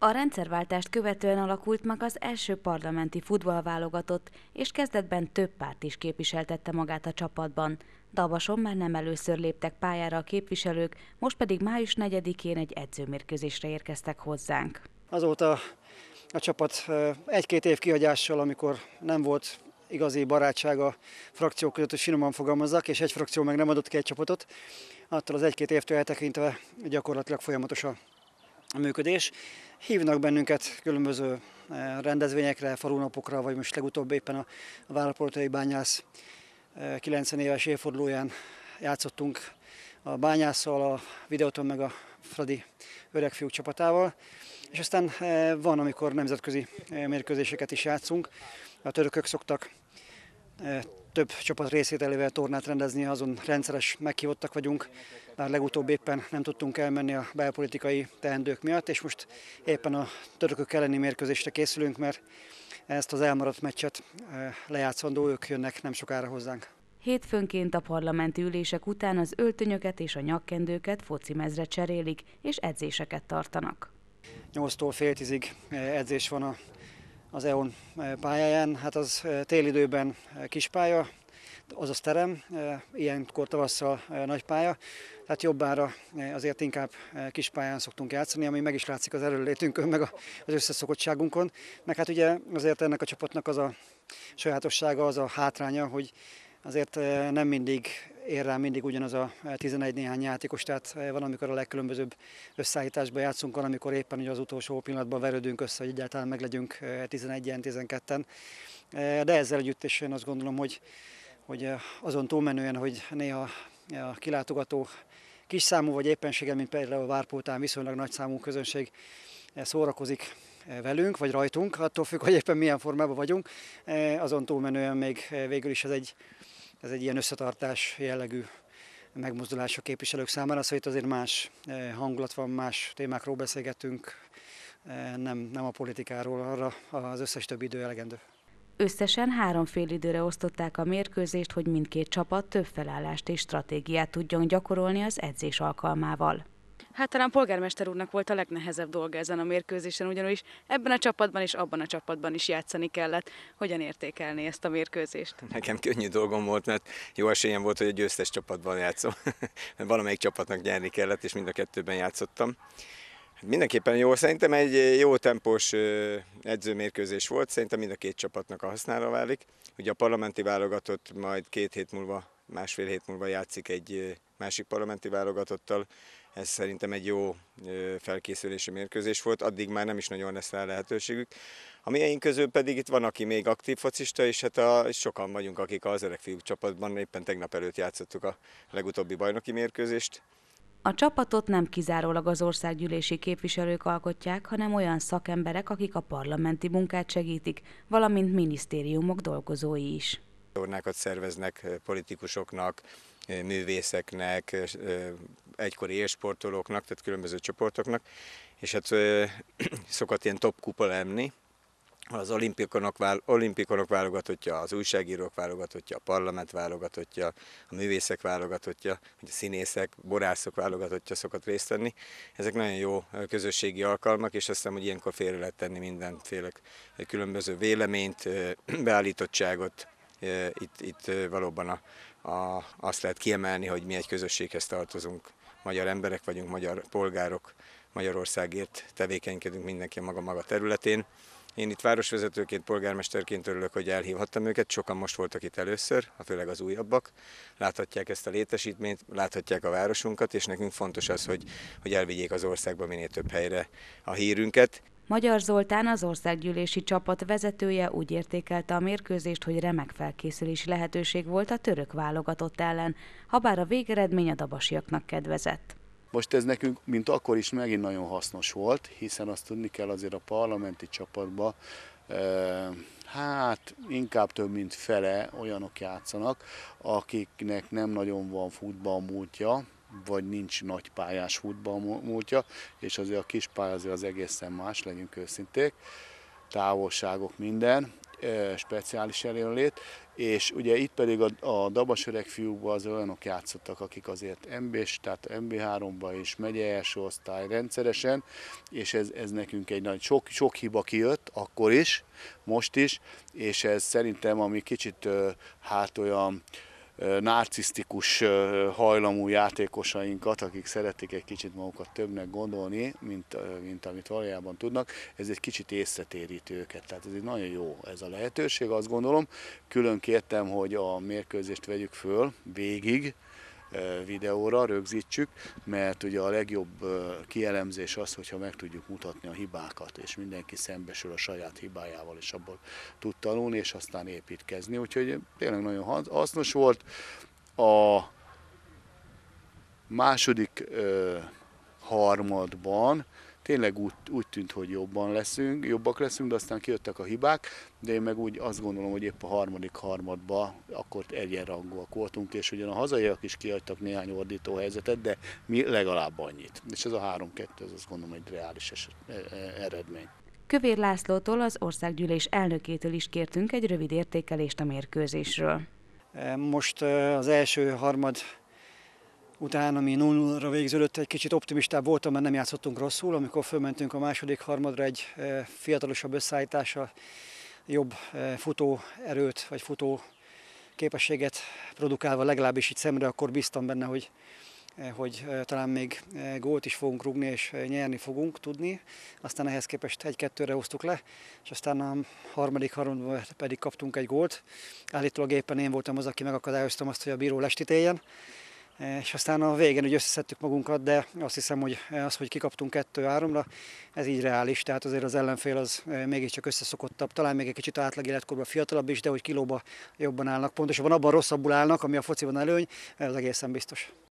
A rendszerváltást követően alakult meg az első parlamenti futballválogatott, és kezdetben több párt is képviseltette magát a csapatban. Dabason már nem először léptek pályára a képviselők, most pedig május 4-én egy edzőmérkőzésre érkeztek hozzánk. Azóta a csapat egy-két év kihagyással, amikor nem volt igazi barátság a frakciók között, hogy finoman fogalmazzak, és egy frakció meg nem adott ki egy csapatot, attól az egy-két évtől eltekintve gyakorlatilag folyamatos a működés. Hívnak bennünket különböző rendezvényekre, falunapokra, vagy most legutóbb éppen a Várapoltai Bányász 90 éves évfordulóján játszottunk a Bányásszal, a Videóton meg a Fradi öregfiúk csapatával. És aztán van, amikor nemzetközi mérkőzéseket is játszunk. A törökök szoktak több csapat részvételével tornát rendezni, azon rendszeres meghívottak vagyunk. Már legutóbb éppen nem tudtunk elmenni a belpolitikai teendők miatt, és most éppen a törökök elleni mérkőzésre készülünk, mert ezt az elmaradt meccset lejátszandó, ők jönnek nem sokára hozzánk. Hétfőnként a parlamenti ülések után az öltönyöket és a nyakkendőket focimezre cserélik, és edzéseket tartanak. 8-tól fél 10-ig edzés van az EON pályáján, hát az télidőben kispálya, azaz terem, ilyenkor tavasszal nagy pálya, tehát jobbára azért inkább kispályán szoktunk játszani, ami meg is látszik az erőlétünkön, meg az összeszokottságunkon, meg hát ugye azért ennek a csapatnak az a sajátossága, az a hátránya, hogy azért nem mindig ér rá mindig ugyanaz a 11 néhány játékos, tehát van, amikor a legkülönbözőbb összeállításban játszunk, van, amikor éppen ugye az utolsó pillanatban verődünk össze, hogy egyáltalán meglegyünk 11-en, 12-en. De ezzel együtt is én azt gondolom, hogy azon túlmenően, hogy néha a kilátogató kis számú vagy éppenséggel, mint például a Várpótán viszonylag nagy számú közönség szórakozik velünk, vagy rajtunk, attól függ, hogy éppen milyen formában vagyunk. Azon túlmenően még végül is ez egy ilyen összetartás jellegű megmozdulás a képviselők számára, szóval itt azért más hangulat van, más témákról beszélgetünk, nem a politikáról, arra az összes többi idő elegendő. Összesen 3 félidőre osztották a mérkőzést, hogy mindkét csapat több felállást és stratégiát tudjon gyakorolni az edzés alkalmával. Hát talán polgármester úrnak volt a legnehezebb dolga ezen a mérkőzésen, ugyanis ebben a csapatban és abban a csapatban is játszani kellett. Hogyan értékelni ezt a mérkőzést? Nekem könnyű dolgom volt, mert jó esélyem volt, hogy a győztes csapatban játszom. Valamelyik csapatnak nyerni kellett, és mind a kettőben játszottam. Mindenképpen jó, szerintem egy jó tempós edzőmérkőzés volt, szerintem mind a két csapatnak a hasznára válik. Ugye a parlamenti válogatott majd 2 hét múlva, másfél hét múlva játszik egy másik parlamenti válogatottal. Ez szerintem egy jó felkészülési mérkőzés volt, addig már nem is nagyon lesz rá lehetőségük. A mieink közül pedig itt van, aki még aktív focista, és hát sokan vagyunk, akik az öregfiúk csapatban éppen tegnap előtt játszottuk a legutóbbi bajnoki mérkőzést. A csapatot nem kizárólag az országgyűlési képviselők alkotják, hanem olyan szakemberek, akik a parlamenti munkát segítik, valamint minisztériumok dolgozói is. Tornákat szerveznek politikusoknak, művészeknek, egykori élsportolóknak, tehát különböző csoportoknak, és hát szokott ilyen top kupa lenni. Az olimpikonok válogatottja, az újságírók válogatottja, a parlament válogatottja, a művészek válogatottja, a színészek, borászok válogatottja szokott részt venni. Ezek nagyon jó közösségi alkalmak, és azt hiszem, hogy ilyenkor félre lehet tenni mindenféle különböző véleményt, beállítottságot. Itt valóban azt lehet kiemelni, hogy mi egy közösséghez tartozunk. Magyar emberek vagyunk, magyar polgárok, Magyarországért tevékenykedünk mindenki a maga területén. Én itt városvezetőként, polgármesterként örülök, hogy elhívhattam őket, sokan most voltak itt először, főleg az újabbak. Láthatják ezt a létesítményt, láthatják a városunkat, és nekünk fontos az, hogy elvigyék az országba minél több helyre a hírünket. Magyar Zoltán, az országgyűlési csapat vezetője úgy értékelte a mérkőzést, hogy remek felkészülési lehetőség volt a török válogatott ellen, habár a végeredmény a dabasiaknak kedvezett. Most ez nekünk, mint akkor is megint nagyon hasznos volt, hiszen azt tudni kell azért a parlamenti csapatban, hát inkább több mint fele olyanok játszanak, akiknek nem nagyon van futballmúltja, vagy nincs nagy pályás futballmúltja, és azért a kis pálya azért az egészen más, legyünk őszinték, távolságok minden. speciális erőnlét, és ugye itt pedig a Dabas öreg fiúkban az olyanok játszottak, akik azért MB-s, tehát MB3-ba is megye első osztály rendszeresen, és ez nekünk egy nagy, sok hiba kijött, akkor is, most is, és ez szerintem, ami kicsit hát olyan narcisztikus hajlamú játékosainkat, akik szeretik egy kicsit magukat többnek gondolni, mint amit valójában tudnak, ez egy kicsit észretéríti őket. Tehát ez egy nagyon jó ez a lehetőség, azt gondolom. Külön kértem, hogy a mérkőzést vegyük föl végig, videóra rögzítsük, mert ugye a legjobb kielemzés az, hogyha meg tudjuk mutatni a hibákat, és mindenki szembesül a saját hibájával, és abból tud tanulni, és aztán építkezni. Úgyhogy tényleg nagyon hasznos volt. A második harmadban tényleg úgy tűnt, hogy jobbak leszünk, de aztán kijöttek a hibák, de én meg úgy azt gondolom, hogy épp a harmadik harmadban akkor egyenrangúak voltunk, és ugyan a hazaiak is kihagytak néhány ordító helyzetet, de mi legalább annyit. És ez a 3-2, ez azt gondolom egy reális eredmény. Kövér Lászlótól, az országgyűlés elnökétől is kértünk egy rövid értékelést a mérkőzésről. Most az első harmad után, ami 0-0-ra végződött, egy kicsit optimistább voltam, mert nem játszottunk rosszul. Amikor fölmentünk a második harmadra egy fiatalosabb összeállítással, jobb futóerőt vagy futó képességet produkálva, legalábbis így szemre, akkor bíztam benne, hogy talán még gólt is fogunk rúgni, és nyerni fogunk tudni. Aztán ehhez képest 1-2-re hoztuk le, és aztán a harmadik harmadban pedig kaptunk egy gólt. Állítólag éppen én voltam az, aki megakadályoztam azt, hogy a bíró lestítéljen. És aztán a végén úgy összeszedtük magunkat, de azt hiszem, hogy az, hogy kikaptunk 2-3-ra, ez így reális, tehát azért az ellenfél az mégiscsak összeszokottabb, talán még egy kicsit átlag életkorban fiatalabb is, de hogy kilóba jobban állnak, pontosabban abban rosszabbul állnak, ami a fociban előny, ez egészen biztos.